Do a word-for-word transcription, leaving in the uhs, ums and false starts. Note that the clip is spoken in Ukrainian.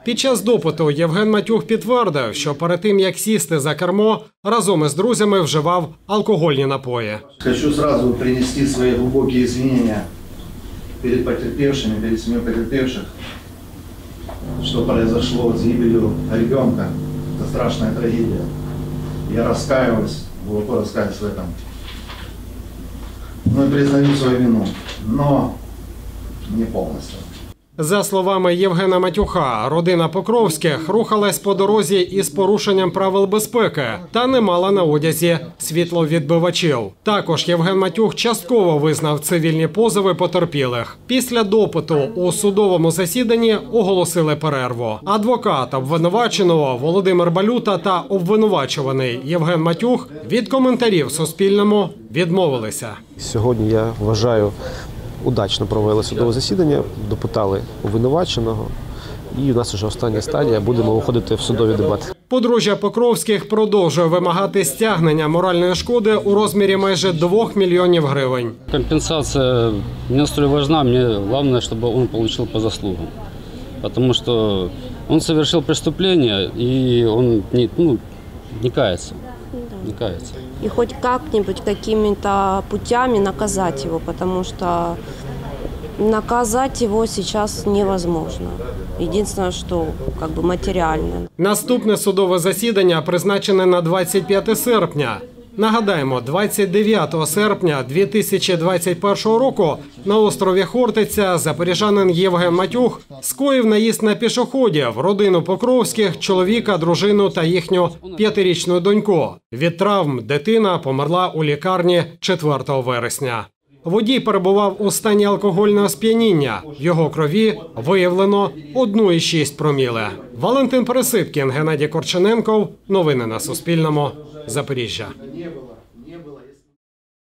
Під час допиту Євген Матюх підтвердив, що перед тим, як сісти за кермо, разом із друзями вживав алкогольні напої. Хочу одразу принести свої глибокі извинения перед потерпевшими, перед семьей потерпевших, що произошло з гибелью ребенка. Це страшна трагедія. Я раскаиваюсь, глубоко раскаиваюсь в этом. Ну и признаю свою вину, но не полностью. За словами Євгена Матюха, родина Покровських рухалась по дорозі із порушенням правил безпеки та не мала на одязі світловідбивачів. Також Євген Матюх частково визнав цивільні позови потерпілих. Після допиту у судовому засіданні оголосили перерву. Адвокат обвинуваченого Володимир Балюта та обвинувачуваний Євген Матюх від коментарів Суспільному відмовилися. Сьогодні, я вважаю, удачно провели судове засідання, допитали обвинуваченого, і у нас вже остання стадія, будемо виходити в судові дебати. Подружжя Покровських продовжує вимагати стягнення моральної шкоди у розмірі майже двох мільйонів гривень. Компенсація не столь важна, мені головне, щоб він отримав по заслугам. Тому що він совершив преступлення і він не, ну, не кається. Не кается. И хоть как-нибудь, какими-то путями наказать его, потому что наказать его сейчас невозможно. Единственное, что как бы материально. Наступне судове засідання призначене на двадцять п'яте серпня. Нагадаємо, двадцять дев'ятого серпня дві тисячі двадцять першого року на острові Хортиця запоріжанин Євген Матюх скоїв наїзд на пішоходів, родину Покровських, чоловіка, дружину та їхню п'ятирічну доньку. Від травм дитина померла у лікарні четвертого вересня. Водій перебував у стані алкогольного сп'яніння. В його крові виявлено одну цілих шість проміле. Валентин Пересипкін, Геннадій Корчененков. Новини на Суспільному. Запоріжжя.